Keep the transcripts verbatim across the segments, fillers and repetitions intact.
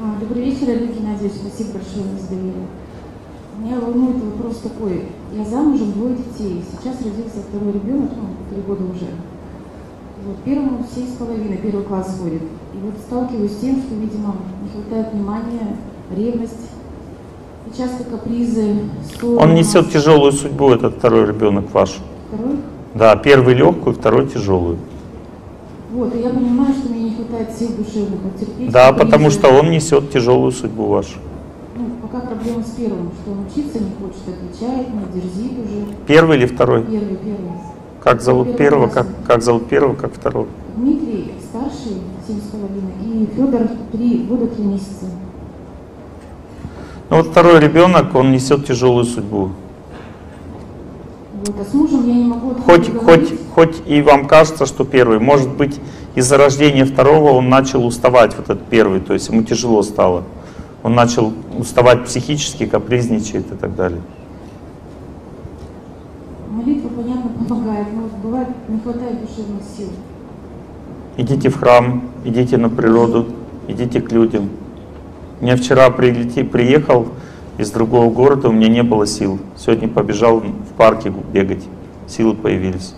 Добрый вечер, Олег Геннадьевич. Спасибо большое за доверие. Меня волнует вопрос такой. Я замужем, двое детей. Сейчас родился второй ребенок, ну, три года уже. Вот, первому семь с половиной, первый класс ходит. И вот сталкиваюсь с тем, что, видимо, не хватает внимания, ревность, и часто капризы, ссоры. Он несет тяжелую судьбу, этот второй ребенок ваш. Второй? Да, первый легкую, второй тяжелую. Вот, и я понимаю, что мне не хватает сил душевных потерпеть. Да, потому что он несет тяжелую судьбу вашу. Ну, пока проблема с первым, что он учиться не хочет, отвечает, не дерзит уже. Первый или второй? Первый, первый. Как зовут первого, как, как зовут первого, как второго? Дмитрий старший, семь с половиной, и Федор три года, три месяца. Ну вот второй ребенок, он несет тяжелую судьбу. Вот, а с мужем я не могу... Хоть, хоть, хоть и вам кажется, что первый, может быть, из-за рождения второго он начал уставать, вот этот первый, то есть ему тяжело стало. Он начал уставать психически, капризничает и так далее. Молитва, понятно, помогает, но бывает, не хватает душевных сил. Идите в храм, идите на природу, идите к людям. Я вчера прилети, приехал из другого города, у меня не было сил. Сегодня побежал в парке бегать, силы появились.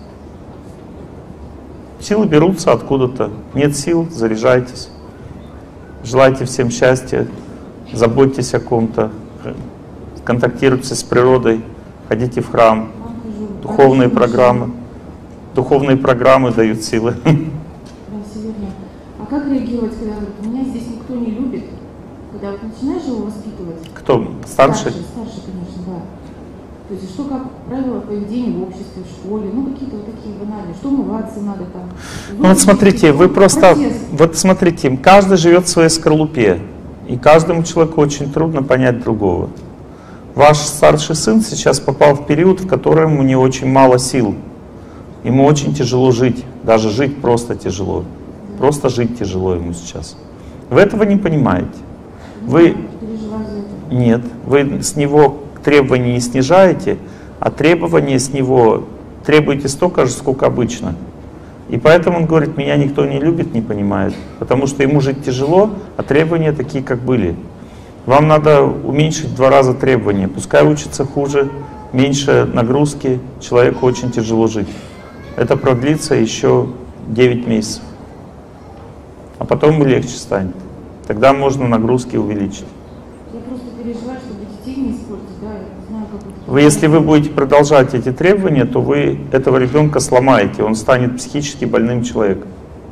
Силы берутся откуда-то. Нет сил, заряжайтесь. Желайте всем счастья, заботьтесь о ком-то, контактируйте с природой, ходите в храм. Духовные программы. Духовные программы дают силы. Да, все верно. А как реагировать, когда говорят, меня здесь никто не любит? Когда вот начинаешь его воспитывать? Кто? Старший? Старший, старший, конечно, да. То есть что, как правило, поведение в обществе, в школе, ну какие-то вот такие банальные, что умываться надо там. Ну вот смотрите, вы просто, вот смотрите, каждый живет в своей скорлупе, и каждому человеку очень трудно понять другого. Ваш старший сын сейчас попал в период, в котором у него очень мало сил. Ему очень тяжело жить, даже жить просто тяжело. Просто жить тяжело ему сейчас. Вы этого не понимаете. Вы... Нет, вы с него требования не снижаете, а требования с него требуете столько же, сколько обычно. И поэтому он говорит, меня никто не любит, не понимает. Потому что ему жить тяжело, а требования такие, как были. Вам надо уменьшить в два раза требования. Пускай учится хуже, меньше нагрузки, человеку очень тяжело жить. Это продлится еще девять месяцев. А потом ему легче станет. Тогда можно нагрузки увеличить. Я просто переживаю, чтобы детей не испортить, да, я знаю, как это... Вы, если вы будете продолжать эти требования, то вы этого ребенка сломаете, он станет психически больным человеком.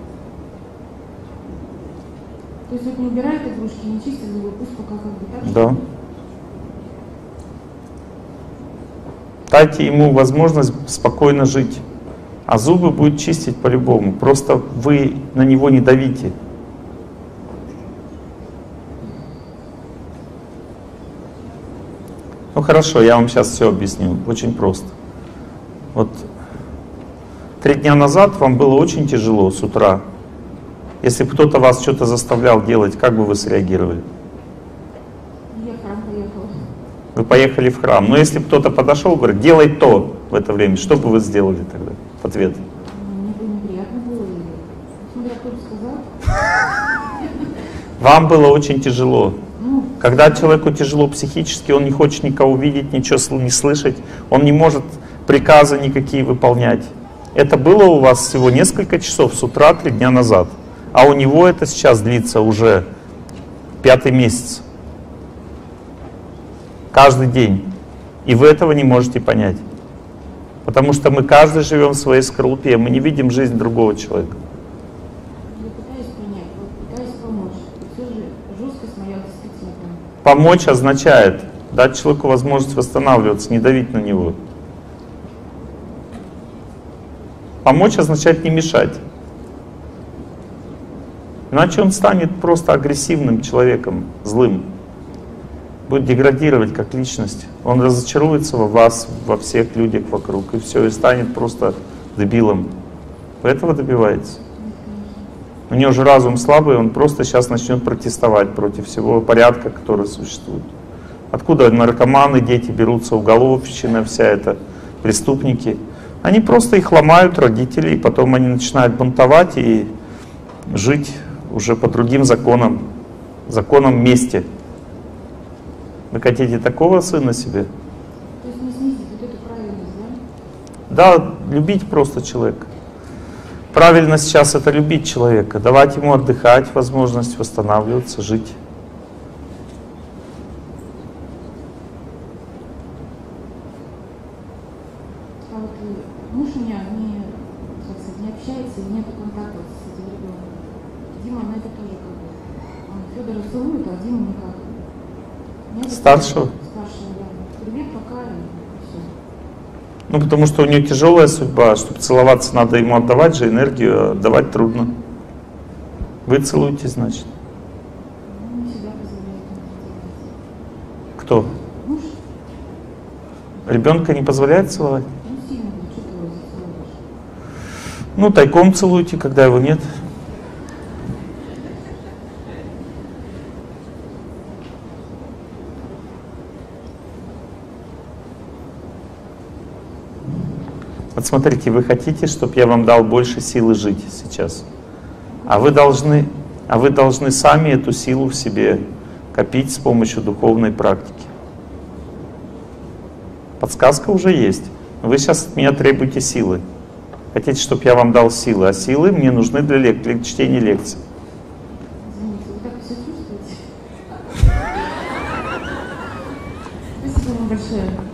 То есть вот не убирает игрушки, не чистит зубы, пусть пока как бы так? Да. Дайте ему возможность спокойно жить. А зубы будет чистить по-любому. Просто вы на него не давите. Ну хорошо, я вам сейчас все объясню. Очень просто. Вот три дня назад вам было очень тяжело с утра. Если бы кто-то вас что-то заставлял делать, как бы вы среагировали? Я в храм поехала. Вы поехали в храм. Но если бы кто-то подошел и говорит, делай то в это время, что бы вы сделали тогда в ответ? Мне бы неприятно было. Смотря кто бы сказал. Вам было очень тяжело. Когда человеку тяжело психически, он не хочет никого видеть, ничего не слышать, он не может приказы никакие выполнять. Это было у вас всего несколько часов с утра, три дня назад. А у него это сейчас длится уже пятый месяц. Каждый день. И вы этого не можете понять. Потому что мы каждый живем в своей скорлупе, мы не видим жизнь другого человека. Я пытаюсь понять, вот пытаюсь помочь. И все же жесткость моя действительно там. Помочь означает дать человеку возможность восстанавливаться, не давить на него. Помочь означает не мешать. Иначе он станет просто агрессивным человеком, злым. Будет деградировать как личность. Он разочаруется во вас, во всех людях вокруг, и все, и станет просто дебилом. Вы этого добиваетесь? У него же разум слабый, он просто сейчас начнет протестовать против всего порядка, который существует. Откуда наркоманы, дети берутся, уголовщина, вся эта, преступники. Они просто их ломают, родители, и потом они начинают бунтовать и жить уже по другим законам. законом мести. Вы хотите такого сына себе? То есть не снизить вот эту правильность, да? Да, любить просто человека. Правильно сейчас это любить человека, давать ему отдыхать, возможность восстанавливаться, жить. А вот муж у меня не, как сказать, не общается и нет контакта с этим ребенком. Дима на это тоже как бы. Он Федора целует, а Дима никак. Нет, Старшего? Старшего, да. Привет, пока, и все. Ну, потому что у нее тяжелая судьба. Чтобы целоваться, надо ему отдавать же энергию, а отдавать трудно. Вы целуете, значит. Ну, не всегда позволяет ему это делать. Кто? Муж, Ребенка не позволяет целовать? ну, сильно говорит, что ты его зацелуешь. Ну, тайком целуйте, когда его нет. Вот смотрите, вы хотите, чтобы я вам дал больше силы жить сейчас. А вы должны, а вы должны сами эту силу в себе копить с помощью духовной практики. Подсказка уже есть. Вы сейчас от меня требуете силы. Хотите, чтобы я вам дал силы, а силы мне нужны для, лек- для чтения лекций. Извините, вы так все чувствуете? Спасибо вам большое.